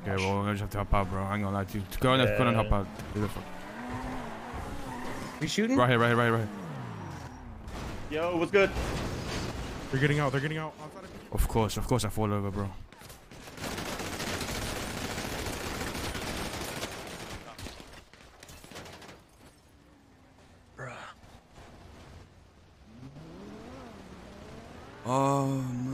Okay, well, we're gonna just have to hop out, bro. I ain't gonna lie to you. Go and hop out. We shooting? Right here. Yo, what's good? They're getting out. Of course, I fall over, bro. Oh, man.